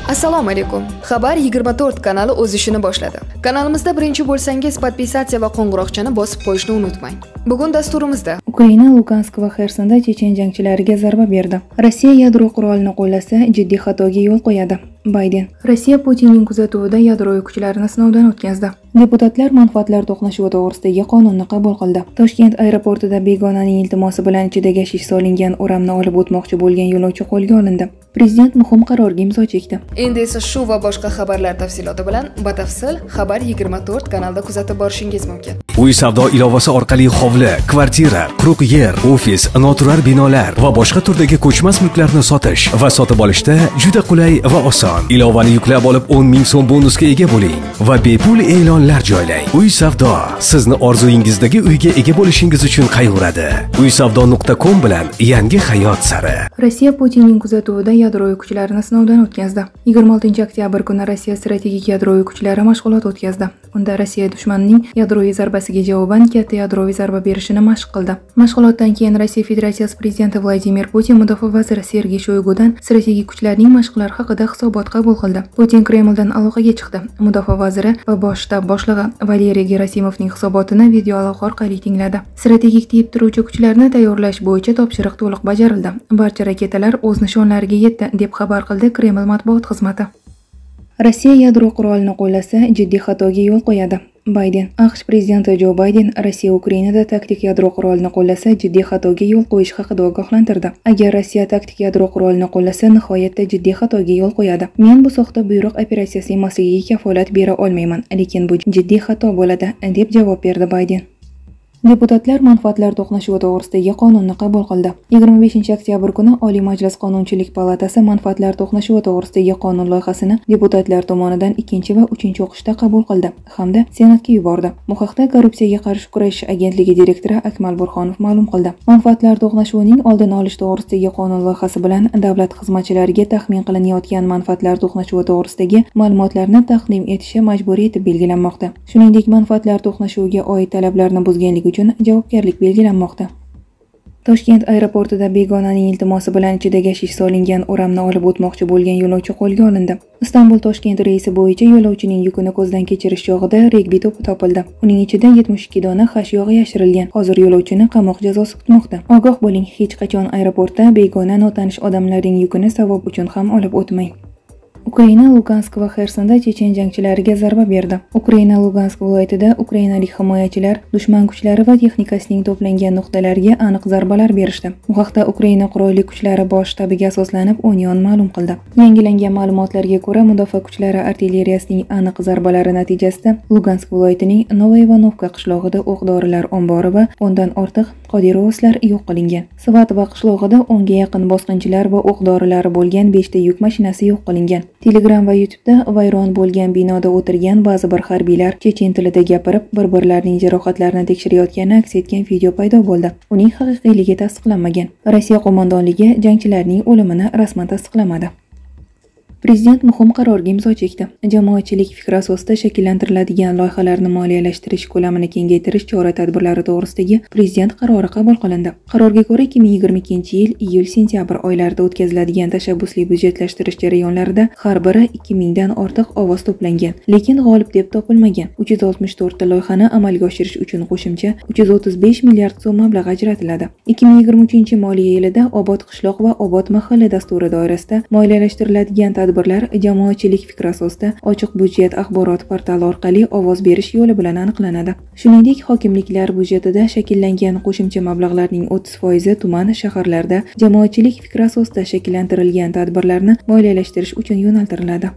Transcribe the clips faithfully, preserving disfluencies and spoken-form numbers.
Assalomu alaykum. Xabar yigirma to'rt kanali o'z ishini boshladi. Kanalimizda birinchi bo'lsangiz, podpisatsiya va qo'ng'iroqchani bosib qo'yishni unutmang. Bugun dasturimizda Ukraina Lugansk va Xersonda chechen jangchilariga zarba berdi. Rossiya yadro qurolini qo'llasa, jiddiy xatoga yo'l qo'yadi. Bayden. Rossiya Putinning kuzatuvida yadroviy kuchlarni sinovdan o'tkazdi. Deputatlar manfaatlar to'qnashuvi to'g'risidagi qonunni qabul qildi. Toshkent aeroportida begonaning iltimosi bilan ichida gashish solingan o'ramni olib o'tmoqchi bo'lgan yo'lovchi qo'lga olindi. Prezident muhim qarorga imzo chekdi. Endi esa shu va boshqa xabarlar tafsiloti bilan batafsil Xabar yigirma to'rt kanalida kuzatib borishingiz mumkin. Uy savdo ilovasi orqali hovli, kvartira, quruq yer, ofis, noturar binolar va boshqa turdagi ko'chmas mulklarni sotish va sotib olishda juda qulay va oson. Ilovani yuklab olib o'n ming so'm bonusga ega bo'ling va bepul e'lonlar joylang. Uy savdo sizni orzuyingizdagi uyga ega bo'lishingiz uchun qayg'uradi. uy savdo nuqta com bilan yangi hayot sari. Rossiya Putinning kuzatuvida yadroviy kuchlarni sinovdan o'tkazdi. yigirma oltinchi oktyabr kuni Rossiya strategik yadroviy kuchlari mashg'ulot o'tkazdi. Unda Rossiya dushmanining yadroviy zarbasiga javoban katta yadroviy zarba berishini mashq qildi. Mashg'ulotdan keyin Rossiya Federatsiyasi prezidenti Vladimir Putin mudofaa vaziri Sergey Shoygudan strategik kuchlarning mashqlari haqida hisobot qabul qildi. Putin Kremldan aloqaga chiqdi. Mudofaa vaziri va bosh shtab boshlig'i Valeriy Gerasimovning hisobotini video aloqa orqali tingladi. Strategik tiyib turuvchi kuchlarni tayyorlash bo'yicha topshiriq to'liq bajarildi. Barcha raketalar o'z nishonlariga yetdi, deb xabar qildi Kreml matbuot xizmati. Rossiya yadro qurolini qo'llasa, jiddiy xatoga yo'l qo'yadi. Bayden. AQSh prezidenti Jo Bayden Rossiya Ukrainada taktik yadro qurolini qo'llasa, jiddiy xatoga yo'l qo'yish haqida ogohlantirdi. Agar Rossiya taktik yadro qurolini qo'llasa, nihoyatda jiddiy xatoga yo'l qo'yadi. Men bu soxta buyruq operatsiyasi emasligiga kafolat bera olmayman, lekin bu jiddiy xato bo'ladi, deb javob berdi Bayden. Deputatlar manfaatlar to'qnashuvi to'g'risidagi qonunni qabul qildi. yigirma beshinchi oktyabr kuni Oliy Majlis Qonunchilik palatasi manfaatlar to'qnashuvi to'g'risidagi qonun loyihasini deputatlar tomonidan ikkinchi va uchinchi o'qishda qabul qildi hamda Senatga yubordi. Bu haqda Korrupsiyaga qarshi kurashish agentligi direktori Akmal Burxonov ma'lum qildi. Manfaatlar to'qnashuvining oldini olish to'g'risidagi qonun loyihasi bilan davlat xizmatchilariga taxmin qilinayotgan manfaatlar to'qnashuvi to'g'risidagi ma'lumotlarni taqdim etishi majburiy etib belgilanmoqda. Shuningdek, manfaatlar to'qnashuviga oid talablarni buzganlik uchun javobgarlik belgilanmoqda. Toshkent aeroportida begonaning iltimosi bilan ichida gashish solingan o'ramni olib o'tmoqchi bo'lgan yo'lovchi qo'lga olindi. Istanbul Toshkent reysi bo'yicha yo'lovchining yukini ko'zdan kechirish chog'ida regbi to'pi topildi. Uning ichida yetmish ikki dona xash yog'i yashirilgan. Hozir yo'lovchini qamoq jazosi kutmoqda. Ogoh bo'ling, hech qachon aeroportda begona notanish odamlarning yukini savob uchun ham olib o'tmang. Ukraina Lugansk va Xersonda chechen jangchilariga zarba berdi. Ukraina Lugansk viloyatida ukrainalik himoyachilar dushman kuchlari va texnikasining to'plangan nuqtalariga aniq zarbalar berishdi. Bu haqda Ukraina qurolli kuchlari bosh shtabiga asoslanib Union ma'lum qildi. Yangilangan ma'lumotlarga ko'ra, mudofaa kuchlari artilleriyasining aniq zarbalari natijasida Lugansk viloyatining Novoivanovka qishlog'ida o'q-dorilar ombori va o'ndan ortiq Qodirovoslar yo'q qilingan. Svatova qishlog'ida o'nga yaqin bosqinchilar va o'q-dorilari bo'lgan beshta yuk mashinasi yo'q qilingan. Telegram va YouTube'da vayron bo'lgan binoda o'tirgan ba'zi bir harbiylar chechen tilida gapirib, bir-birlarining jarohatlarini tekshirayotgani aks etgan video paydo bo'ldi. Uning haqiqiyligi tasdiqlanmagan. Rossiya qo'mondonligi jangchilarning o'limini rasman tasdiqlamadi. Prezident muhim qarorga imzo chekdi. Jamoatchilik fikri asosida shakllantiriladigan loyihalarni moliyalashtirish ko'lamini kengaytirish chora-tadbirlari to'g'risidagi prezident qarori qabul qilindi. Qarorga ko'ra ikki ming yigirma ikkinchi yil iyul-sentyabr oylarida o'tkaziladigan tashabbusli budjetlashtirish jarayonlarida har biri ikki mingdan ortiq ovoz to'plangan, lekin g'olib deb topilmagan. uch yuz oltmish to'rtta loyihani amalga oshirish uchun qo'shimcha uch yuz o'ttiz besh milliard so'm mablag' ajratiladi. ikki ming yigirma uchinchi moliya yilida Obod qishloq va Obod mahalla dasturi doirasida moliyalashtiriladigan tadbirlar jamoatchilik fikri asosida ochiq budjet axborot portali orqali ovoz berish yo'li bilan aniqlanadi. Shuningdek, hokimliklar budjetida shakllangan qo'shimcha mablag'larning o'ttiz foizi tuman, shaharlarda jamoatchilik fikri asosida shakllantirilgan tadbirlarni moliyalashtirish uchun yo'naltiriladi.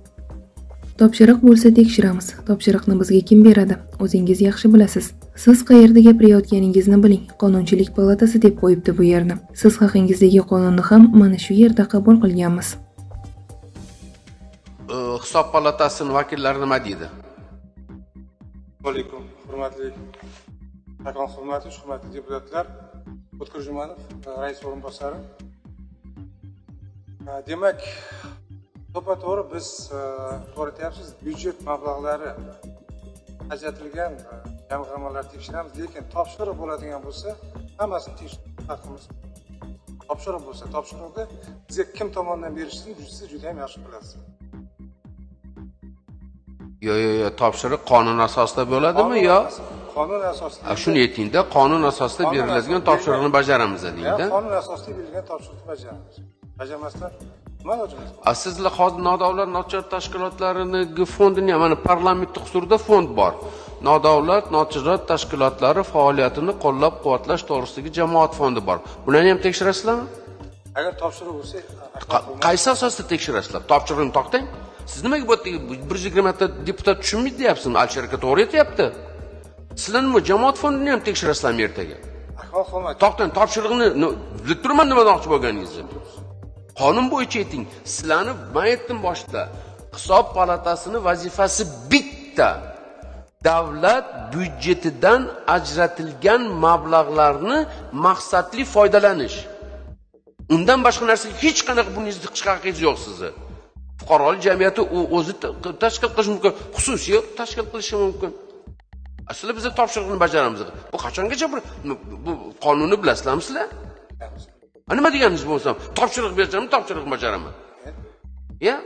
Topshiriq bo'lsa tekshiramiz. Topshiriqni bizga kim beradi? O'zingiz yaxshi bilasiz. Siz qayerda gapirayotganingizni biling. Qonunchilik palatasi deb qo'yibdi bu yerni. Siz haqingizdagi qonunni ham mana shu yerda qabul qilganmiz. Hisob palatasining vakillari nima deydi? Assalomu alaykum, hurmatli Akon xizmati, hurmatli deputatlar, O'tkir Jumanov, rais o'rinbosari. Demak, to'ppa-to'g'ri biz to'g'ri aytyapsiz, byudjet mablag'lari ajratilgan jamg'armalar tekshiramiz, lekin topshiriq bo'ladigan bo'lsa, hammasini tekshirish haqqimiz. Topshiriq bo'lsa, topshiriqni bizga kim tomonidan berishini siz juda ham yaxshi bilasiz. Yo, yo, yo, topshiriq qonun asosida bo'ladimi yo? Qonun asosida. Shuni aytingda, qonun asosida beriladigan topshiriqni bajaramiz deydi. Qonun asosida berilgan topshiriqni bajaramiz. Bajarmasdan nima ilojimiz bor? A sizlar hozir nodavlat notijorat tashkilotlarining fondini, mana parlament husurida fond bor. Nodavlat notijorat tashkilotlari faoliyatini qo'llab-quvvatlash to'g'risidagi jamoat fondi bor. Bularni ham tekshirasizlarmi? Agar topshiriq bo'lsa, qaysi asosda tekshirasizlar? Topshiriqni to'xtang. Siz nimaga bu bir yuz yigirma ta deputat tushunmaydi deyapsizmi? Alisher aka to'g'ri aytyapti. Sizlar nima jamoat fondini ham tekshirasizlarmi ertaga? To'xtang, topshiriqni bilib turman nima demoqchi bo'lganingizni. Qonun bo'yicha ayting. Sizlarni men aytdim boshda. Hisob palatasining vazifasi bitta. Davlat byudjetidan ajratilgan mablag'larni maqsadli foydalanish. Undan boshqa narsaga hech qanaqa buningizni chiqish haqqingiz yo'q sizni. Fuqarolik jamiyati o'zi tashkil qilish mumkin, xususiy tashkil qilishi mumkin. Aslida biz topshiriqni bajaramiz. Bu qachongacha bu qonunni bilasizlarmi sizlar? Nima deganingiz bo'lsa, topshiriq beraman, topshiriq bajaraman. Ya?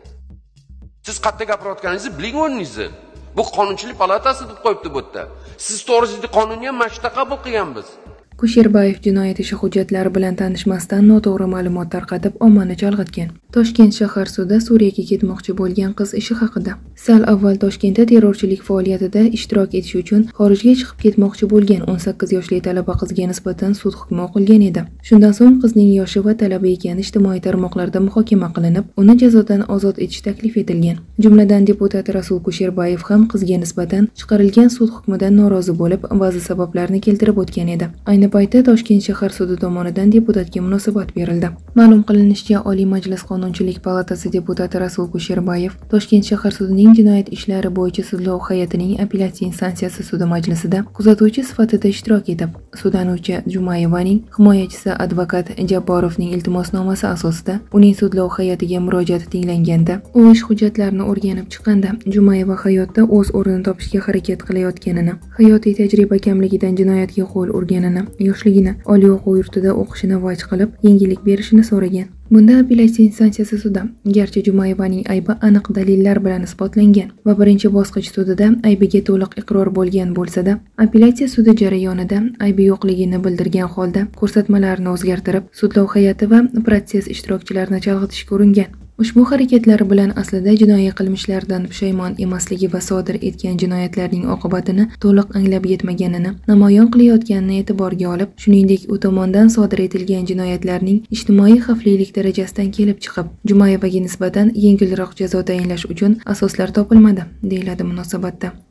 Siz qayerda gapirayotganingizni biling o'rningizni. Bu qonunchilik palatasi deb qo'yibdi bu yerda. Siz to'g'risidagi qonunni ham mashta qabul qilganmiz. Kusherbayev jinoyat ishi hujjatlari bilan tanishmasdan noto'g'ri ma'lumot tarqatib, ommani chalg'itgan. Toshkent shahar sudi Suriyaga ketmoqchi bo'lgan qiz ishi haqida. Sal avval Toshkentda terrorchilik faoliyatida ishtirok etish uchun xorijga chiqib ketmoqchi bo'lgan o'n sakkiz yoshli talaba qizga nisbatan sud hukmi o'qilgan edi. Shundan so'ng qizning yoshi va talaba ekani ijtimoiy tarmoqlarda muhokama qilinib, uni jazodan ozod etish taklif etilgan. Jumladan deputat Rasul Kusherbayev ham qizga nisbatan chiqarilgan sud hukmidan norozi bo'lib, ba'zi sabablarni keltirib o'tgan edi. Ayni paytda Toshkent shahar sudi tomonidan deputatga munosabat berildi. Ma'lum qilinishicha, Oliy Majlis Qonunchilik palatasi deputati Rasul Kusherbayev Toshkent shahar sudining jinoyat ishlari bo'yicha sudlov hay'atining apellyatsiya instansiyasi sudi majlisida kuzatuvchi sifatida ishtirok etib, sudlanuvchi Jumayevaning himoyachisi advokat Jabborovning iltimosnomasi asosida uning sudlov hay'atiga murojaati tinglanganda, u ish hujjatlarini o'rganib chiqqanda Jumayeva hayotda o'z o'rnini topishga harakat qilayotganini, hayotiy tajriba kamligidan jinoyatga qo'l urganini, yoshligini oliy o'quv yurtida o'qishini vaj qilib, yengillik berishini so'ragan. Bunda apellyatsiya instansiyasi sudi, garchi Jumayevaning aybi aniq dalillar bilan isbotlangan va birinchi bosqich sudida aybiga to'liq iqror bo'lgan bo'lsa-da, apellyatsiya sudi jarayonida aybi yo'qligini bildirgan holda ko'rsatmalarni o'zgartirib, sudlov hay'ati va protsess ishtirokchilarini chalg'itishga uringan. Ushbu harakatlari bilan aslida jinoiy qilmishlaridan pushaymon emasligi va sodir etgan jinoyatlarning oqibatini to'liq anglab yetmaganini namoyon qilayotganini e'tiborga olib, shuningdek, u tomonidan sodir etilgan jinoyatlarning ijtimoiy xavflilik darajasidan kelib chiqib, Jumayevaga nisbatan yengilroq jazo tayinlash uchun asoslar topilmadi, deyiladi munosabatda.